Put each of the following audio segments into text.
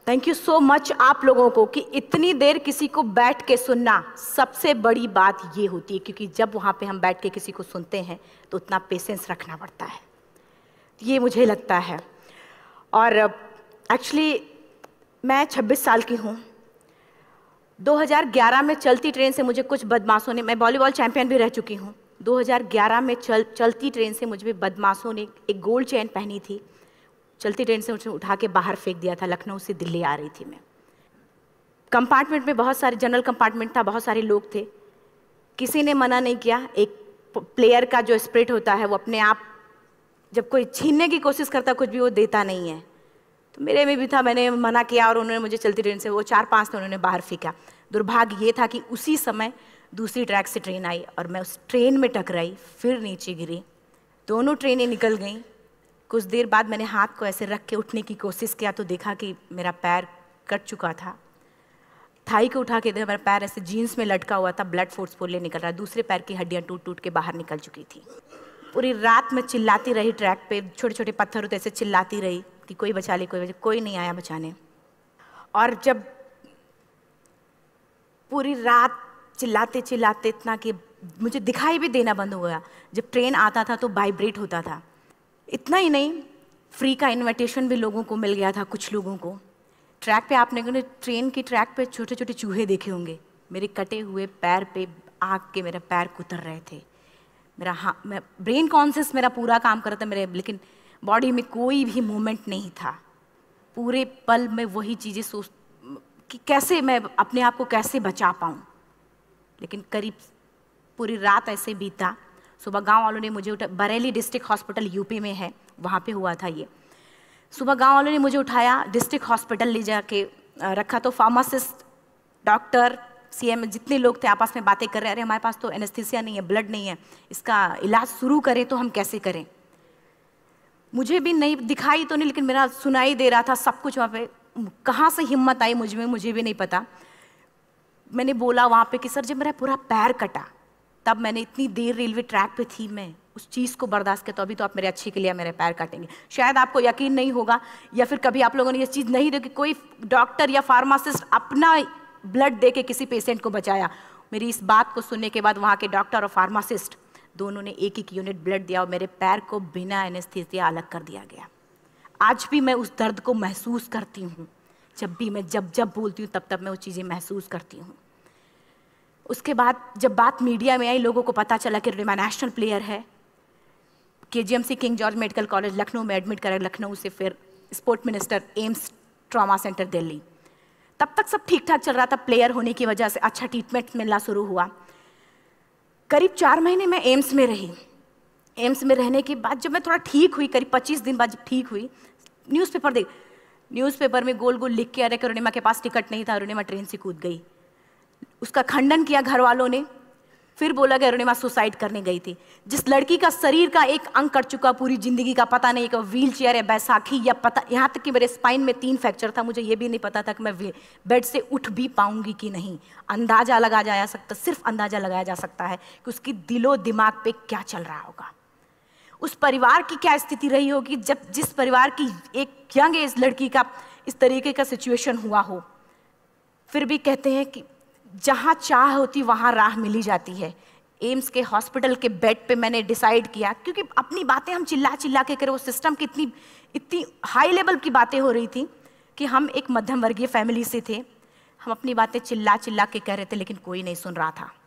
Thank you so much आप लोगों को कि इतनी देर किसी को बैठ के सुनना सबसे बड़ी बात ये होती है, क्योंकि जब वहाँ पे हम बैठ के किसी को सुनते हैं तो उतना पेशेंस रखना पड़ता है, ये मुझे लगता है। और एक्चुअली मैं 26 साल की हूँ। 2011 में चलती ट्रेन से मुझे कुछ बदमाशों ने, मैं वॉलीबॉल चैंपियन भी रह चुकी हूँ, 2011 में चलती ट्रेन से मुझे बदमाशों ने एक गोल्ड चेन पहनी थी, चलती ट्रेन से मुझे उठा के बाहर फेंक दिया था। लखनऊ से दिल्ली आ रही थी मैं। कंपार्टमेंट में बहुत सारे, जनरल कंपार्टमेंट था, बहुत सारे लोग थे, किसी ने मना नहीं किया। एक प्लेयर का जो स्पिरिट होता है वो अपने आप, जब कोई छीनने की कोशिश करता कुछ भी, वो देता नहीं है। तो मेरे में भी था, मैंने मना किया और उन्होंने मुझे चलती ट्रेन से, वो 4-5 थे, उन्होंने बाहर फेंका। दुर्भाग्य ये था कि उसी समय दूसरी ट्रैक से ट्रेन आई और मैं उस ट्रेन में टकराई, फिर नीचे गिरी, दोनों ट्रेनें निकल गईं। कुछ देर बाद मैंने हाथ को ऐसे रख के उठने की कोशिश किया तो देखा कि मेरा पैर कट चुका था। थाई को उठा के देखा, मेरा पैर ऐसे जीन्स में लटका हुआ था, ब्लड फोर्सफुली निकल रहा, दूसरे पैर की हड्डियाँ टूट टूट के बाहर निकल चुकी थी। पूरी रात मैं चिल्लाती रही ट्रैक पे, छोटे छोटे पत्थर होते ऐसे चिल्लाती रही कि कोई बचा ले, कोई नहीं आया बचाने। और जब पूरी रात चिल्लाते चिल्लाते इतना कि मुझे दिखाई भी देना बंद हो गया, जब ट्रेन आता था तो वाइब्रेट होता था। इतना ही नहीं, फ्री का इनविटेशन भी लोगों को मिल गया था, कुछ लोगों को। ट्रैक पे आपने ट्रेन की ट्रैक पे छोटे छोटे चूहे देखे होंगे, मेरे कटे हुए पैर पे आग के मेरे पैर कुतर रहे थे। मैं ब्रेन कॉन्शियस मेरा पूरा काम कर रहा था मेरे, लेकिन बॉडी में कोई भी मूवमेंट नहीं था। पूरे पल में वही चीज़ें सोच कि कैसे मैं अपने आप को कैसे बचा पाऊँ। लेकिन करीब पूरी रात ऐसे बीता। सुबह गांव वालों ने मुझे बरेली डिस्ट्रिक्ट हॉस्पिटल यूपी में है, वहाँ पे हुआ था ये। सुबह गांव वालों ने मुझे उठाया, डिस्ट्रिक्ट हॉस्पिटल ले जाके रखा। तो फार्मासिस्ट, डॉक्टर, सीएम, जितने लोग थे आपस में बातें कर रहे, अरे हमारे पास तो एनेस्थीसिया नहीं है, ब्लड नहीं है, इसका इलाज शुरू करें तो हम कैसे करें। मुझे भी नहीं दिखाई तो नहीं, लेकिन मेरा सुनाई दे रहा था सब कुछ वहाँ पे। कहाँ से हिम्मत आई मुझ में, मुझे भी नहीं पता। मैंने बोला वहाँ पे कि सर जब मेरा पूरा पैर कटा, तब मैंने इतनी देर रेलवे ट्रैक पे थी, मैं उस चीज़ को बर्दाश्त किया, तो अभी तो आप मेरे अच्छे के लिए मेरे पैर काटेंगे। शायद आपको यकीन नहीं होगा, या फिर कभी आप लोगों ने ये चीज़ नहीं देखी, कोई डॉक्टर या फार्मासिस्ट अपना ब्लड दे के किसी पेशेंट को बचाया। मेरी इस बात को सुनने के बाद वहाँ के डॉक्टर और फार्मासिस्ट दोनों ने एक एक यूनिट ब्लड दिया और मेरे पैर को बिना एनेस्थीसिया अलग कर दिया गया। आज भी मैं उस दर्द को महसूस करती हूँ, जब भी मैं जब बोलती हूँ तब मैं वो चीज़ें महसूस करती हूँ। उसके बाद जब बात मीडिया में आई, लोगों को पता चला कि अरुणिमा नेशनल प्लेयर है, KGMC King George medical college Lucknow में एडमिट करा, लखनऊ से फिर sport minister, AIIMS trauma centre Delhi. तब तक सब ठीक ठाक चल रहा था, प्लेयर होने की वजह से अच्छा ट्रीटमेंट मिलना शुरू हुआ। करीब 4 महीने मैं एम्स में रही। एम्स में रहने के बाद जब मैं थोड़ा ठीक हुई, करीब 25 दिन बाद जब ठीक हुई, न्यूज़पेपर में गोल गोल लिख के आ रहे कि अरुणिमा के पास टिकट नहीं था, अरुणिमा ट्रेन से कूद गई। उसका खंडन किया घर वालों ने, फिर बोला कि अरुणिमा सुसाइड करने गई थी। जिस लड़की का शरीर का एक अंग कट चुका, पूरी जिंदगी का पता नहीं कि व्हील चेयर है, बैसाखी या पता, यहाँ तक कि मेरे स्पाइन में 3 फ्रैक्चर था, मुझे ये भी नहीं पता था कि मैं बेड से उठ भी पाऊंगी कि नहीं। अंदाजा लगाया जा सकता, सिर्फ अंदाजा लगाया जा सकता है कि उसकी दिलो दिमाग पे क्या चल रहा होगा, उस परिवार की क्या स्थिति रही होगी, जब जिस परिवार की एक यंग एज लड़की का इस तरीके का सिचुएशन हुआ हो। फिर भी कहते हैं कि जहाँ चाह होती वहाँ राह मिली जाती है। एम्स के हॉस्पिटल के बेड पे मैंने डिसाइड किया, क्योंकि अपनी बातें हम चिल्ला चिल्ला के करें, वो सिस्टम की इतनी हाई लेवल की बातें हो रही थी कि हम एक मध्यम वर्गीय फैमिली से थे, हम अपनी बातें चिल्ला चिल्ला के कह रहे थे, लेकिन कोई नहीं सुन रहा था।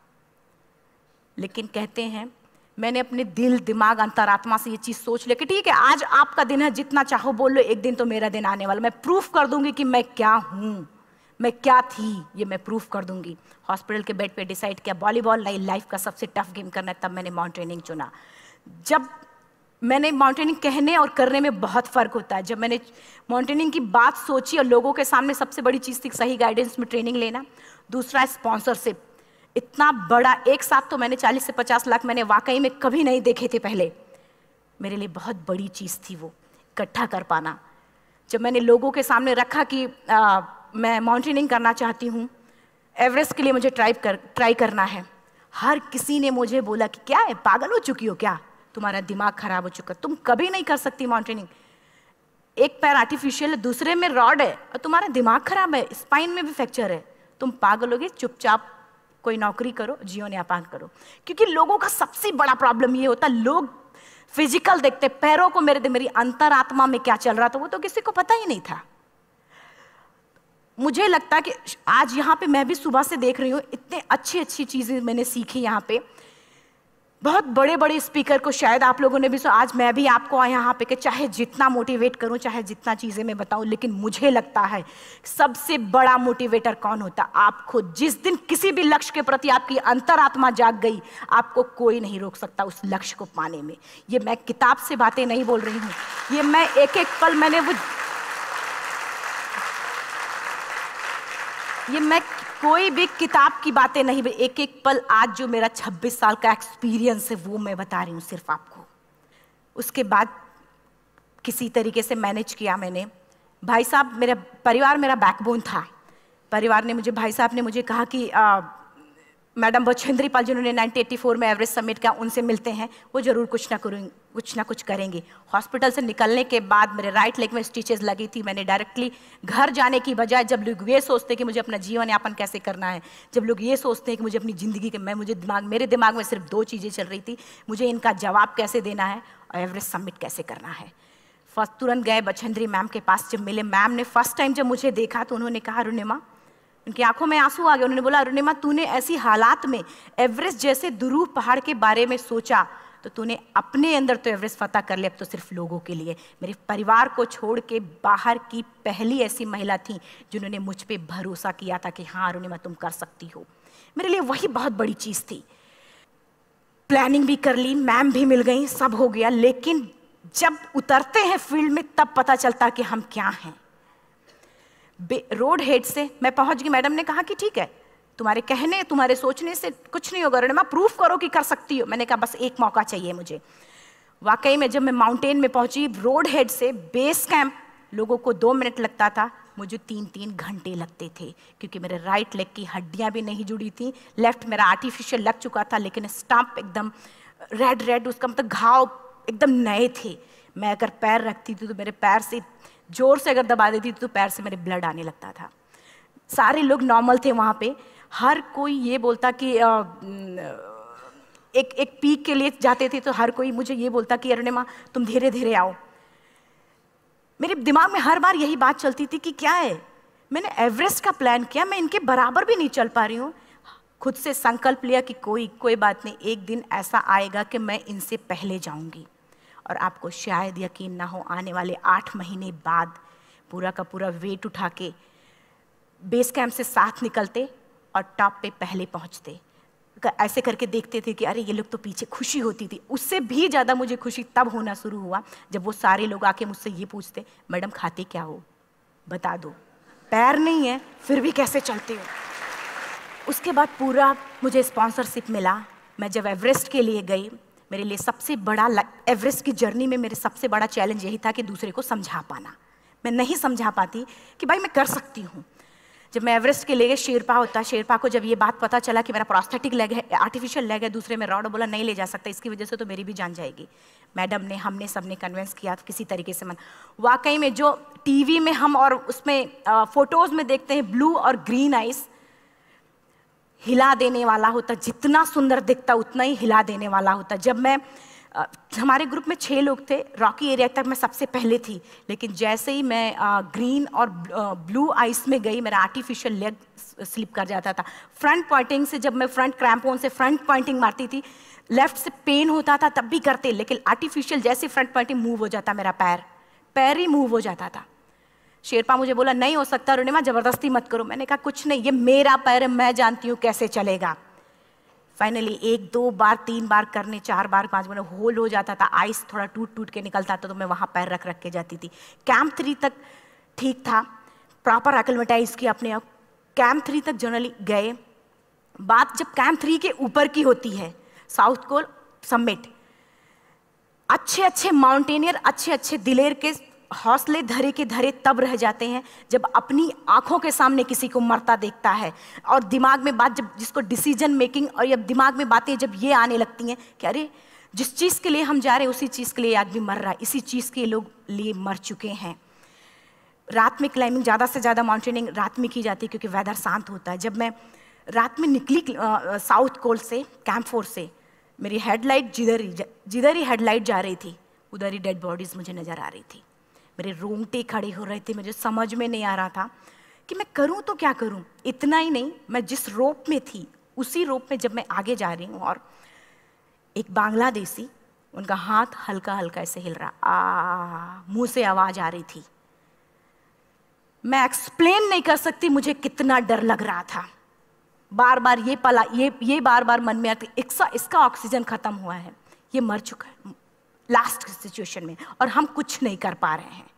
लेकिन कहते हैं मैंने अपने दिल, दिमाग, अंतरात्मा से ये चीज़ सोच लिया कि ठीक है, आज आपका दिन है, जितना चाहो बोल लो, एक दिन तो मेरा दिन आने वाला, मैं प्रूफ कर दूंगी कि मैं क्या हूँ, मैं क्या थी, ये मैं प्रूफ कर दूंगी। हॉस्पिटल के बेड पे डिसाइड किया वॉलीबॉल लाइफ का सबसे टफ गेम करना है, तब मैंने माउंटेनिंग चुना। जब मैंने माउंटेनिंग कहने और करने में बहुत फ़र्क होता है। जब मैंने माउंटेनिंग की बात सोची और लोगों के सामने, सबसे बड़ी चीज़ थी सही गाइडेंस में ट्रेनिंग लेना, दूसरा स्पॉन्सरशिप। इतना बड़ा एक साथ तो मैंने 40 से 50 लाख मैंने वाकई में कभी नहीं देखे थे पहले। मेरे लिए बहुत बड़ी चीज़ थी वो इकट्ठा कर पाना। जब मैंने लोगों के सामने रखा कि मैं माउंटेनिंग करना चाहती हूँ, एवरेस्ट के लिए मुझे ट्राई करना है, हर किसी ने मुझे बोला कि क्या है, पागल हो चुकी हो क्या, तुम्हारा दिमाग खराब हो चुका, तुम कभी नहीं कर सकती माउंटेनिंग। एक पैर आर्टिफिशियल है, दूसरे में रॉड है, और तुम्हारा दिमाग खराब है, स्पाइन में भी फ्रैक्चर है, तुम पागल होगे, चुपचाप कोई नौकरी करो, जीवन यापन करो। क्योंकि लोगों का सबसे बड़ा प्रॉब्लम ये होता है, लोग फिजिकल देखते, पैरों को मेरी अंतरात्मा में क्या चल रहा था वो तो किसी को पता ही नहीं था। मुझे लगता है कि आज यहाँ पे मैं भी सुबह से देख रही हूँ, इतने अच्छी अच्छी चीजें मैंने सीखी यहाँ पे। बहुत बड़े बड़े स्पीकर को शायद आप लोगों ने भी सुना, आज मैं भी आपको यहाँ पे कि चाहे जितना मोटिवेट करूँ, चाहे जितना चीज़ें मैं बताऊँ, लेकिन मुझे लगता है सबसे बड़ा मोटिवेटर कौन होता? आप खुद। जिस दिन किसी भी लक्ष्य के प्रति आपकी अंतरात्मा जाग गई, आपको कोई नहीं रोक सकता उस लक्ष्य को पाने में। ये मैं किताब से बातें नहीं बोल रही हूँ, ये मैं एक एक पल मैंने मैं कोई भी किताब की बातें नहीं, एक एक पल आज जो मेरा 26 साल का एक्सपीरियंस है वो मैं बता रही हूँ सिर्फ आपको। उसके बाद किसी तरीके से मैनेज किया मैंने। भाई साहब, मेरा परिवार मेरा बैकबोन था। परिवार ने मुझे, भाई साहब ने मुझे कहा कि मैडम बछेंद्री पाल जिन्होंने 1984 में एवरेस्ट समिट किया, उनसे मिलते हैं, वो जरूर कुछ ना कुछ करेंगे। हॉस्पिटल से निकलने के बाद मेरे राइट लेग में स्टिचेस लगी थी। मैंने डायरेक्टली घर जाने की बजाय, जब लोग ये सोचते हैं कि मुझे अपना जीवन यापन कैसे करना है, जब लोग ये सोचते हैं कि मुझे अपनी ज़िंदगी के मेरे दिमाग में सिर्फ 2 चीज़ें चल रही थी, मुझे इनका जवाब कैसे देना है और एवरेस्ट समिट कैसे करना है। फर्स्ट तुरंत गए बछेंद्री मैम के पास। जब मिले, मैम ने फर्स्ट टाइम जब मुझे देखा तो उन्होंने कहा, अरुणिमा, उनकी आंखों में आंसू आ गए। उन्होंने बोला, अरुणिमा, तूने ऐसी हालात में एवरेस्ट जैसे दुरूह पहाड़ के बारे में सोचा तो तूने अपने अंदर तो एवरेस्ट फतह कर लिया, अब तो सिर्फ लोगों के लिए। मेरे परिवार को छोड़ के बाहर की पहली ऐसी महिला थी जिन्होंने मुझ पे भरोसा किया था कि हाँ अरुणिमा, तुम कर सकती हो। मेरे लिए वही बहुत बड़ी चीज़ थी। प्लानिंग भी कर ली, मैम भी मिल गई, सब हो गया। लेकिन जब उतरते हैं फील्ड में तब पता चलता कि हम क्या हैं। रोड हेड से मैं पहुंच गई। मैडम ने कहा कि ठीक है, तुम्हारे कहने, तुम्हारे सोचने से कुछ नहीं होगा अरुणिमा, प्रूफ करो कि कर सकती हो। मैंने कहा बस एक मौका चाहिए मुझे। वाकई में जब मैं माउंटेन में पहुंची, रोड हेड से बेस कैंप लोगों को 2 मिनट लगता था, मुझे 3-3 घंटे लगते थे, क्योंकि मेरे राइट लेग की हड्डियां भी नहीं जुड़ी थी। लेफ्ट मेरा आर्टिफिशियल लग चुका था, लेकिन स्टंप एकदम रेड, उसका मतलब घाव एकदम नए थे। मैं अगर पैर रखती थी तो मेरे पैर से जोर से अगर दबा देती थी तो पैर से मेरे ब्लड आने लगता था। सारे लोग नॉर्मल थे वहाँ पे। हर कोई ये बोलता कि एक पीक के लिए जाते थे तो हर कोई मुझे ये बोलता कि अरुणिमा, तुम धीरे धीरे आओ। मेरे दिमाग में हर बार यही बात चलती थी कि क्या है, मैंने एवरेस्ट का प्लान किया, मैं इनके बराबर भी नहीं चल पा रही हूँ। खुद से संकल्प लिया कि कोई बात नहीं, एक दिन ऐसा आएगा कि मैं इनसे पहले जाऊँगी। और आपको शायद यकीन ना हो, आने वाले 8 महीने बाद पूरा का पूरा वेट उठा के बेस कैंप से साथ निकलते और टॉप पे पहले पहुंचते। ऐसे करके देखते थे कि अरे ये लोग तो पीछे। खुशी होती थी। उससे भी ज़्यादा मुझे खुशी तब होना शुरू हुआ जब वो सारे लोग आके मुझसे ये पूछते, मैडम खाते क्या हो, बता दो। पैर नहीं है फिर भी कैसे चलते हो। उसके बाद पूरा मुझे स्पॉन्सरशिप मिला। मैं जब एवरेस्ट के लिए गई, मेरे लिए सबसे बड़ा, एवरेस्ट की जर्नी में मेरे सबसे बड़ा चैलेंज यही था कि दूसरे को समझा पाना। मैं नहीं समझा पाती कि भाई मैं कर सकती हूँ। जब मैं एवरेस्ट के लिए गई, शेरपा होता, शेरपा को जब ये बात पता चला कि मेरा प्रोस्थेटिक लेग है, आर्टिफिशियल लेग है, दूसरे में रॉड, बोला नहीं ले जा सकता, इसकी वजह से तो मेरी भी जान जाएगी। मैडम ने, हमने सबने कन्विंस किया किसी तरीके से। मन वाकई में जो टीवी में हम और उसमें फोटोज़ में देखते हैं, ब्लू और ग्रीन आइस, हिला देने वाला होता। जितना सुंदर दिखता उतना ही हिला देने वाला होता। जब मैं हमारे ग्रुप में 6 लोग थे, रॉकी एरिया तक मैं सबसे पहले थी, लेकिन जैसे ही मैं ग्रीन और ब्लू आइस में गई, मेरा आर्टिफिशियल लेग स्लिप कर जाता था। फ्रंट पॉइंटिंग से, जब मैं फ्रंट क्रैम्पोन से फ्रंट पॉइंटिंग मारती थी, लेफ्ट से पेन होता था तब भी करते, लेकिन आर्टिफिशियल जैसे फ्रंट पॉइंटिंग मूव हो जाता, मेरा पैर ही मूव हो जाता था। शेरपा मुझे बोला नहीं हो सकता अरुणिमा, जबरदस्ती मत करो। मैंने कहा कुछ नहीं, ये मेरा पैर है, मैं जानती हूँ कैसे चलेगा। फाइनली 1, 2 बार, 3 बार करने, 4 बार, 5 बार होल हो जाता था। आइस थोड़ा टूट के निकलता था तो मैं वहाँ पैर रख के जाती थी। कैंप 3 तक ठीक था, प्रॉपर एक्लेमेटाइज किया अपने आप। कैंप 3 तक जनरली गए। बात जब कैंप 3 के ऊपर की होती है, साउथ कोल समिट, अच्छे माउंटेनियर, अच्छे दिलेर के हौसले धरे के धरे तब रह जाते हैं जब अपनी आंखों के सामने किसी को मरता देखता है, और दिमाग में बात, जब जिसको डिसीजन मेकिंग, और जब दिमाग में बातें जब ये आने लगती हैं कि अरे जिस चीज़ के लिए हम जा रहे हैं उसी चीज़ के लिए आदमी मर रहा है, इसी चीज़ के लोग लिए मर चुके हैं। रात में क्लाइंबिंग, ज़्यादा से ज़्यादा माउंटेनिंग रात में की जाती है क्योंकि वेदर शांत होता है। जब मैं रात में निकली साउथ कोल से, कैंप 4 से, मेरी हेडलाइट जिधर ही हेडलाइट जा रही थी उधर ही डेड बॉडीज़ मुझे नज़र आ रही थी। मेरे रोंगटे खड़े हो रहे थे, मुझे समझ में नहीं आ रहा था कि मैं करूं तो क्या करूं। इतना ही नहीं, मैं जिस रोप में थी उसी रोप में जब मैं आगे जा रही हूँ और एक बांग्लादेशी, उनका हाथ हल्का हल्का ऐसे हिल रहा, मुंह से आवाज आ रही थी। मैं एक्सप्लेन नहीं कर सकती मुझे कितना डर लग रहा था। बार बार ये बार बार मन में आती, इसका ऑक्सीजन खत्म हुआ है, ये मर चुका है लास्ट सिचुएशन में, और हम कुछ नहीं कर पा रहे हैं,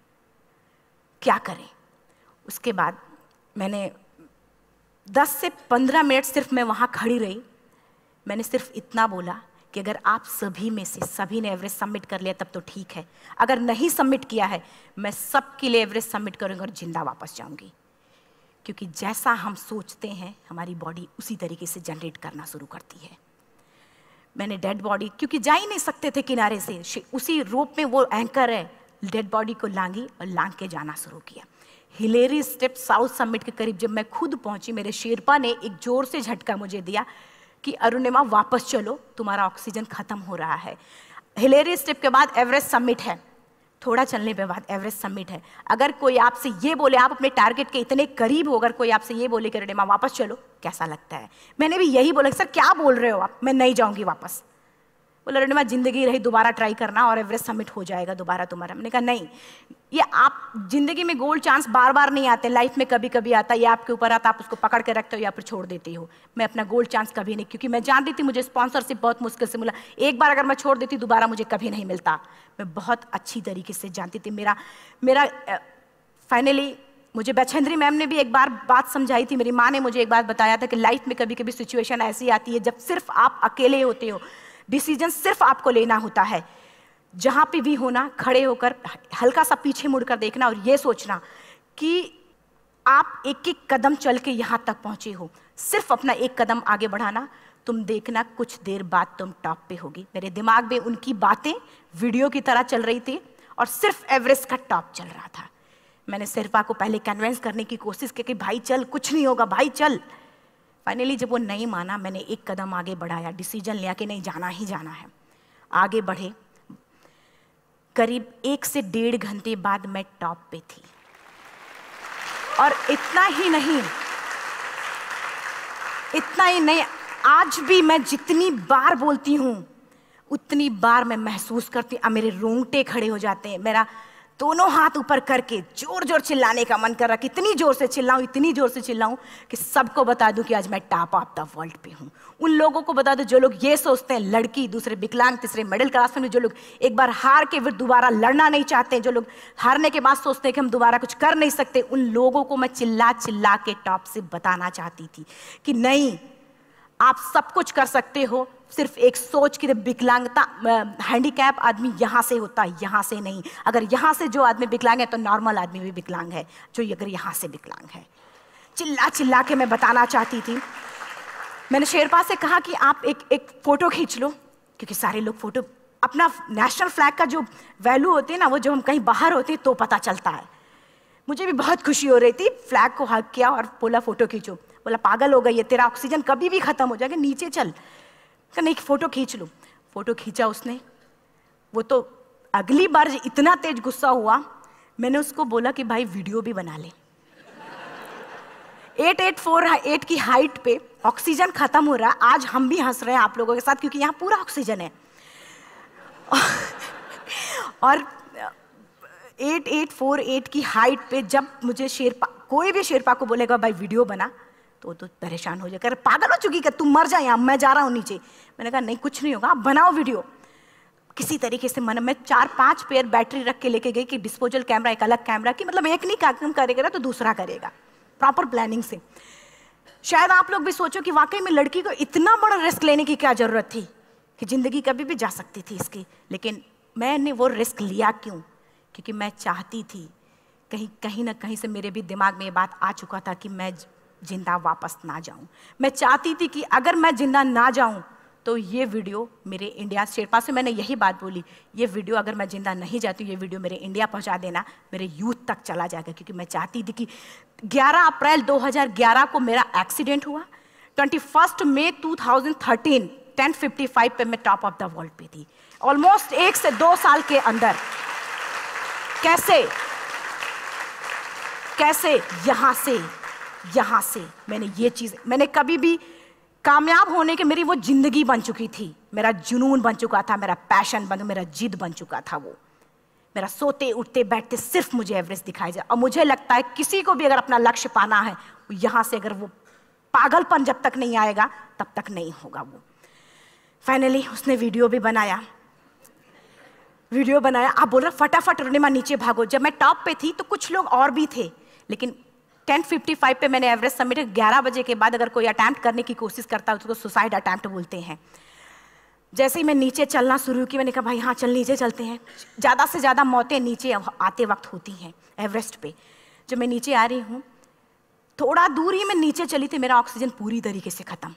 क्या करें। उसके बाद मैंने 10 से 15 मिनट सिर्फ मैं वहाँ खड़ी रही। मैंने सिर्फ इतना बोला कि अगर आप सभी में से सभी ने एवरेस्ट सबमिट कर लिया तब तो ठीक है, अगर नहीं सबमिट किया है मैं सबके लिए एवरेस्ट सबमिट करूँगी और जिंदा वापस जाऊँगी। क्योंकि जैसा हम सोचते हैं हमारी बॉडी उसी तरीके से जनरेट करना शुरू करती है। मैंने डेड बॉडी, क्योंकि जा ही नहीं सकते थे किनारे से, उसी रोप में वो एंकर है, डेड बॉडी को लांगी और लांग के जाना शुरू किया। हिलेरी स्टेप साउथ समिट के करीब जब मैं खुद पहुंची, मेरे शेरपा ने एक जोर से झटका मुझे दिया कि अरुणिमा वापस चलो, तुम्हारा ऑक्सीजन खत्म हो रहा है। हिलेरी स्टेप के बाद एवरेस्ट समिट है, थोड़ा चलने के बाद एवरेस्ट समिट है। अगर कोई आपसे ये बोले, आप अपने टारगेट के इतने करीब हो, अगर कोई आपसे ये बोले कि अरुणिमा वापस चलो, कैसा लगता है? मैंने भी यही बोला, सर क्या बोल रहे हो आप, मैं नहीं जाऊंगी वापस। बोला अरुणिमा जिंदगी रही, दोबारा ट्राई करना और एवरेस्ट समिट हो जाएगा दोबारा तुम्हारा। मैंने कहा नहीं, ये आप जिंदगी में गोल्ड चांस बार बार नहीं आते, लाइफ में कभी कभी आता है, ये आपके ऊपर आता, आप उसको पकड़ के रखते हो या फिर छोड़ देते हो। मैं अपना गोल्ड चांस कभी नहीं, क्योंकि मैं जानती थी मुझे स्पॉन्सरशिप बहुत मुश्किल से मिला, एक बार अगर मैं छोड़ देती दोबारा मुझे कभी नहीं मिलता। मैं बहुत अच्छी तरीके से जानती थी। मेरा फाइनली मुझे बछेंद्री मैम ने भी एक बार बात समझाई थी, मेरी माँ ने मुझे एक बात बताया था कि लाइफ में कभी कभी सिचुएशन ऐसी आती है जब सिर्फ आप अकेले होते हो, डिसीजन सिर्फ आपको लेना होता है। जहां पे भी होना, खड़े होकर हल्का सा पीछे मुड़कर देखना और ये सोचना कि आप एक एक कदम चल के यहां तक पहुंचे हो, सिर्फ अपना एक कदम आगे बढ़ाना, तुम देखना कुछ देर बाद तुम टॉप पे होगी। मेरे दिमाग में उनकी बातें वीडियो की तरह चल रही थी और सिर्फ एवरेस्ट का टॉप चल रहा था। मैंने शेरपा को पहले कन्विंस करने की कोशिश की कि भाई चल, कुछ नहीं होगा भाई चल। फाइनली जब वो नहीं माना, मैंने एक कदम आगे बढ़ाया, डिसीजन लिया कि नहीं जाना ही जाना है। आगे बढ़े, करीब 1 से 1.5 घंटे बाद मैं टॉप पे थी। और इतना ही नहीं, आज भी मैं जितनी बार बोलती हूं उतनी बार मैं महसूस करती हूं, मेरे रोंगटे खड़े हो जाते हैं, मेरा दोनों हाथ ऊपर करके जोर जोर चिल्लाने का मन कर रहा, कितनी जोर से चिल्लाऊं कि सबको बता दूं कि आज मैं टॉप ऑफ द वर्ल्ड पे हूं। उन लोगों को बता दूं जो लोग ये सोचते हैं, लड़की, दूसरे विकलांग, तीसरे मिडिल क्लास में, जो लोग एक बार हार के फिर दोबारा लड़ना नहीं चाहते, जो लोग हारने के बाद सोचते हैं कि हम दोबारा कुछ कर नहीं सकते, उन लोगों को मैं चिल्ला चिल्ला के टॉप से बताना चाहती थी कि नहीं, आप सब कुछ कर सकते हो, सिर्फ एक सोच की विकलांगता, हैंडीकैप आदमी यहाँ से होता है, यहाँ से नहीं। अगर यहाँ से जो आदमी विकलांग है तो नॉर्मल आदमी भी विकलांग है, जो अगर यहाँ से विकलांग है। चिल्ला चिल्ला के मैं बताना चाहती थी। मैंने शेरपा से कहा कि आप एक फोटो खींच लो, क्योंकि सारे लोग फोटो, अपना नेशनल फ्लैग का जो वैल्यू होती है ना, वो जो हम कहीं बाहर होते हैं तो पता चलता है। मुझे भी बहुत खुशी हो रही थी, फ्लैग को हग किया और बोला फोटो खींचो। बोला पागल हो गई है, तेरा ऑक्सीजन कभी भी खत्म हो जाएगा, नीचे चल। नहीं, फोटो खींच लो। फोटो खींचा उसने। वो तो अगली बार इतना तेज गुस्सा हुआ, मैंने उसको बोला कि भाई वीडियो भी बना ले। 8848 की हाइट पे ऑक्सीजन खत्म हो रहा है, आज हम भी हंस रहे हैं आप लोगों के साथ क्योंकि यहाँ पूरा ऑक्सीजन है। और 8848 की हाइट पे जब मुझे शेरपा, कोई भी शेरपा को बोलेगा भाई वीडियो बना, तो परेशान हो जाएगा, पागल हो चुकी, कि तुम मर जाए, यहाँ मैं जा रहा हूँ नीचे। मैंने कहा नहीं, कुछ नहीं होगा, आप बनाओ वीडियो। किसी तरीके से मैं 4-5 पेयर बैटरी रख के लेके गई कि डिस्पोजल कैमरा, एक अलग कैमरा, कि मतलब एक नहीं काम करेगा तो दूसरा करेगा, प्रॉपर प्लानिंग से। शायद आप लोग भी सोचो कि वाकई में लड़की को इतना बड़ा रिस्क लेने की क्या जरूरत थी, कि जिंदगी कभी भी जा सकती थी इसकी। लेकिन मैंने वो रिस्क लिया क्यों? क्योंकि मैं चाहती थी, कहीं ना कहीं से मेरे भी दिमाग में ये बात आ चुका था कि मैं जिंदा वापस ना जाऊं। मैं चाहती थी कि अगर मैं जिंदा ना जाऊं तो ये वीडियो मेरे इंडिया शेरपा से मैंने यही बात बोली, ये वीडियो अगर मैं जिंदा नहीं जाती हूँ, ये वीडियो मेरे इंडिया पहुँचा देना, मेरे यूथ तक चला जाएगा। क्योंकि मैं चाहती थी कि 11 अप्रैल 2011 को मेरा एक्सीडेंट हुआ, 21 मई 2013 10:55 पे मैं टॉप ऑफ द वर्ल्ड पे थी। ऑलमोस्ट 1 से 2 साल के अंदर कैसे यहाँ से मैंने ये चीज़, मैंने कभी भी कामयाब होने के, मेरी वो जिंदगी बन चुकी थी, मेरा जुनून बन चुका था, मेरा पैशन मेरा जिद बन चुका था। वो मेरा सोते उठते बैठते सिर्फ मुझे एवरेस्ट दिखाई जाए। और मुझे लगता है किसी को भी अगर अपना लक्ष्य पाना है, यहाँ से अगर वो पागलपन जब तक नहीं आएगा तब तक नहीं होगा। वो फाइनली उसने वीडियो बनाया। आप बोल रहे फटाफट अरुणिमा नीचे भागो। जब मैं टॉप पे थी तो कुछ लोग और भी थे, लेकिन 10:55 पे मैंने एवरेस्ट समिट, 11 बजे के बाद अगर कोई अटैम्प्ट करने की कोशिश करता है उसको सुसाइड अटैम्प्ट बोलते हैं। जैसे ही मैं नीचे चलना शुरू की, मैंने कहा भाई हाँ चल नीचे चलते हैं। ज़्यादा से ज़्यादा मौतें नीचे आते वक्त होती हैं एवरेस्ट पे। जब मैं नीचे आ रही हूँ, थोड़ा दूर ही मैं नीचे चली थी, मेरा ऑक्सीजन पूरी तरीके से ख़त्म।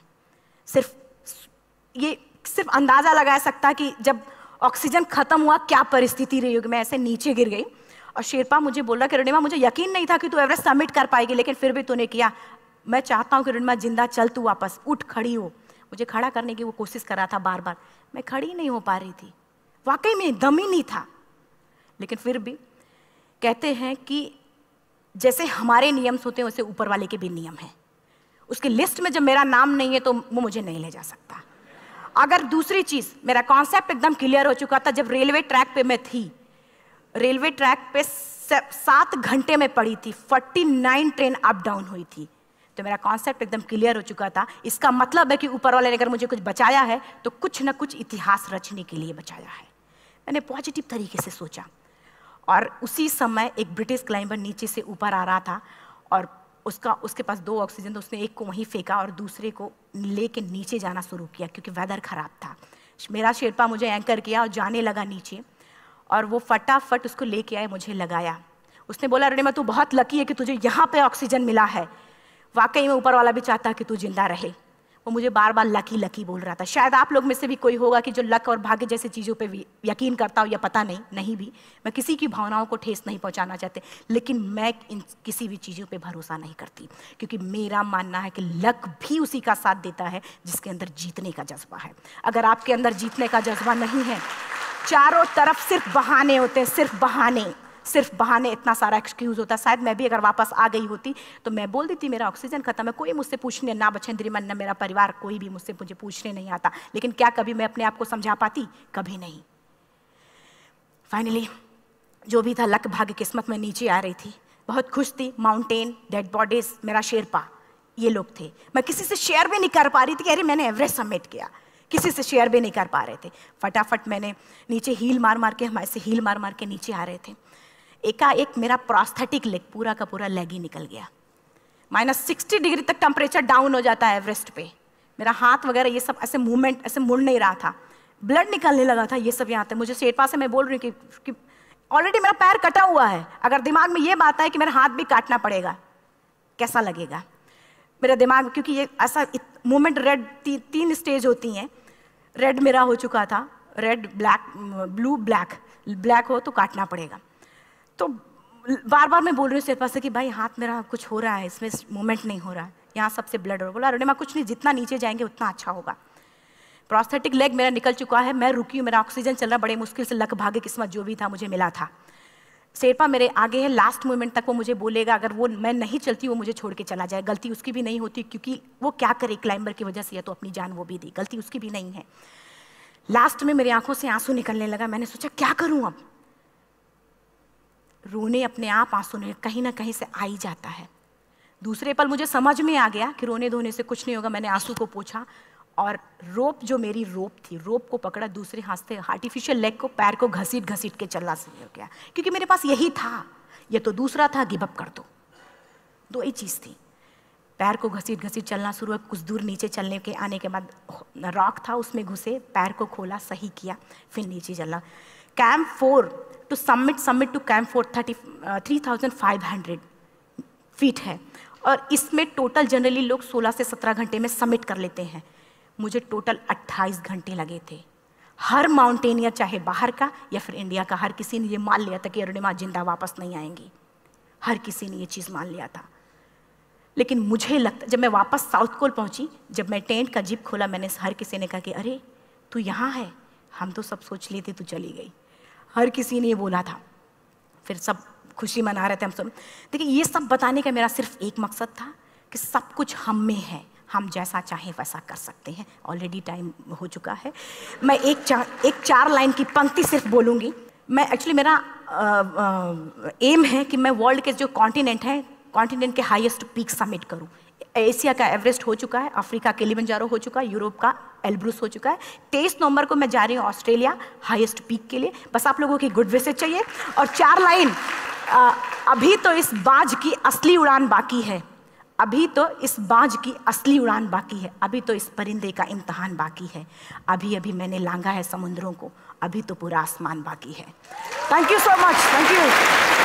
सिर्फ अंदाज़ा लगाया सकता कि जब ऑक्सीजन ख़त्म हुआ क्या परिस्थिति रही होगी। मैं ऐसे नीचे गिर गई और शेरपा मुझे बोल रहा कि अरुणिमा मुझे यकीन नहीं था कि तू एवरेस्ट सबमिट कर पाएगी, लेकिन फिर भी तूने किया। मैं चाहता हूँ कि अरुणिमा जिंदा चल, तू वापस उठ, खड़ी हो। मुझे खड़ा करने की वो कोशिश कर रहा था बार बार, मैं खड़ी नहीं हो पा रही थी, वाकई में दम ही नहीं था। लेकिन फिर भी कहते हैं कि जैसे हमारे नियम होते हैं वैसे ऊपर वाले के भी नियम हैं। उसकी लिस्ट में जब मेरा नाम नहीं है तो वो मुझे नहीं ले जा सकता। अगर दूसरी चीज़, मेरा कॉन्सेप्ट एकदम क्लियर हो चुका था। जब रेलवे ट्रैक पे मैं थी, रेलवे ट्रैक पे 7 घंटे में पड़ी थी, 49 ट्रेन अप डाउन हुई थी, तो मेरा कॉन्सेप्ट एकदम क्लियर हो चुका था। इसका मतलब है कि ऊपर वाले ने अगर मुझे कुछ बचाया है तो कुछ ना कुछ इतिहास रचने के लिए बचाया है। मैंने पॉजिटिव तरीके से सोचा। और उसी समय एक ब्रिटिश क्लाइंबर नीचे से ऊपर आ रहा था और उसके पास 2 ऑक्सीजन, तो उसने एक को वहीं फेंका और दूसरे को लेके नीचे जाना शुरू किया क्योंकि वेदर ख़राब था। मेरा शेरपा मुझे एंकर किया और जाने लगा नीचे, और वो फटाफट उसको लेके आए, मुझे लगाया। उसने बोला अरुणिमा तू बहुत लकी है कि तुझे यहाँ पे ऑक्सीजन मिला है। वाकई में ऊपर वाला भी चाहता है कि तू जिंदा रहे। वो मुझे बार बार लकी लकी बोल रहा था। शायद आप लोग में से भी कोई होगा कि जो लक और भाग्य जैसी चीज़ों पे यकीन करता हो, या पता नहीं भी। मैं किसी की भावनाओं को ठेस नहीं पहुंचाना चाहती, लेकिन मैं किसी भी चीज़ों पे भरोसा नहीं करती, क्योंकि मेरा मानना है कि लक भी उसी का साथ देता है जिसके अंदर जीतने का जज्बा है। अगर आपके अंदर जीतने का जज्बा नहीं है, चारों तरफ सिर्फ बहाने होते हैं, सिर्फ बहाने, इतना सारा एक्सक्यूज होता है। शायद मैं भी अगर वापस आ गई होती तो मैं बोल देती मेरा ऑक्सीजन खत्म है, कोई मुझसे पूछने ना बचेंद्री मन, ना मेरा परिवार, कोई भी मुझे पूछने नहीं आता। लेकिन क्या कभी मैं अपने आप को समझा पाती? कभी नहीं। फाइनली जो भी था, लक भाग्य किस्मत में नीचे आ रही थी, बहुत खुश थी। माउंटेन, डेड बॉडीज, मेरा शेरपा, ये लोग थे। मैं किसी से शेयर भी नहीं कर पा रही थी कि अरे मैंने एवरेस्ट सबमिट किया, किसी से शेयर भी नहीं कर पा रहे थे। फटाफट मैंने नीचे हील मार के, हमारे से हील मार के नीचे आ रहे थे। एकाएक मेरा प्रोस्थेटिक लेग, पूरा का पूरा लेग ही निकल गया। -60 डिग्री तक टेम्परेचर डाउन हो जाता है एवरेस्ट पे। मेरा हाथ वगैरह ये सब ऐसे मूवमेंट, ऐसे मुड़ नहीं रहा था, ब्लड निकलने लगा था, ये सब यहाँ था। मुझे शेरपा से मैं बोल रही हूँ कि ऑलरेडी मेरा पैर कटा हुआ है, अगर दिमाग में ये बात है कि मेरा हाथ भी काटना पड़ेगा, कैसा लगेगा मेरा दिमाग। क्योंकि ये ऐसा मूवमेंट, रेड 3 स्टेज होती हैं। रेड मेरा हो चुका था, रेड, ब्लैक, ब्लू, ब्लैक हो तो काटना पड़ेगा। तो बार बार मैं बोल रही हूँ शेरपा से कि भाई हाथ मेरा कुछ हो रहा है, इसमें मूवमेंट नहीं हो रहा है, यहाँ सबसे ब्लड हो रहा है। बोला अरुणिमा कुछ नहीं, जितना नीचे जाएंगे उतना अच्छा होगा। प्रोस्थेटिक लेग मेरा निकल चुका है, मैं रुकी हूँ, मेरा ऑक्सीजन चल रहा, बड़े मुश्किल से लक भाग्य किस्मत जो भी था मुझे मिला था। शेरपा मेरे आगे है, लास्ट मोमेंट तक वो मुझे बोलेगा, अगर वो मैं नहीं चलती वो मुझे छोड़ के चला जाए। गलती उसकी भी नहीं होती, क्योंकि वो क्या करे क्लाइंबर की वजह से, या तो अपनी जान वो भी दी, गलती उसकी भी नहीं है। लास्ट में मेरी आंखों से आंसू निकलने लगा। मैंने सोचा क्या करूं अब, रोने अपने आप आंसू ने कहीं ना कहीं से आ ही जाता है। दूसरे पल मुझे समझ में आ गया कि रोने धोने से कुछ नहीं होगा। मैंने आंसू को पोंछा और रोप, जो मेरी रोप थी, रोप को पकड़ा, दूसरे हाथ से आर्टिफिशियल लेग को, पैर को घसीट के चलना शुरू हो गया, क्योंकि मेरे पास यही था। ये तो दूसरा था, गिव अप कर दो ही चीज़ थी। पैर को घसीट चलना शुरू हुआ। कुछ दूर नीचे चलने के आने के बाद रॉक था, उसमें घुसे, पैर को खोला, सही किया, फिर नीचे चला। Camp 4 to summit to camp 4 3500 feet है, और इसमें टोटल जनरली लोग 16 से 17 घंटे में सबमिट कर लेते हैं। मुझे टोटल 28 घंटे लगे थे। हर माउंटेनियर, चाहे बाहर का या फिर इंडिया का, हर किसी ने ये मान लिया था कि अरुणिमा जिंदा वापस नहीं आएंगी। हर किसी ने ये चीज़ मान लिया था। लेकिन मुझे लगता, जब मैं वापस साउथ कोल पहुंची, जब मैं टेंट का जिप खोला, मैंने हर किसी ने कहा कि अरे तू यहाँ है, हम तो सब सोच लिए थे तू चली गई। हर किसी ने ये बोला था। फिर सब खुशी मना रहे थे हम सब। देखिए, ये सब बताने का मेरा सिर्फ एक मकसद था कि सब कुछ हम में है, हम जैसा चाहें वैसा कर सकते हैं। ऑलरेडी टाइम हो चुका है। मैं एक चार लाइन की पंक्ति सिर्फ बोलूँगी। मैं एक्चुअली, मेरा एम है कि मैं वर्ल्ड के जो कॉन्टिनेंट हैं, कॉन्टिनेंट के हाईएस्ट पीक समिट करूँ। एशिया का एवरेस्ट हो चुका है, अफ्रीका के किलिमंजारो हो चुका है, यूरोप का एल्ब्रूस हो चुका है। 23 नवंबर को मैं जा रही हूँ ऑस्ट्रेलिया हाईएस्ट पीक के लिए। बस आप लोगों की गुड विशेस चाहिए। और 4 लाइन, अभी तो इस बाज की असली उड़ान बाकी है, अभी तो इस बाज की असली उड़ान बाकी है, अभी तो इस परिंदे का इम्तहान बाकी है, अभी अभी मैंने लांघा है समुद्रों को, अभी तो पूरा आसमान बाकी है। Thank you so much, thank you.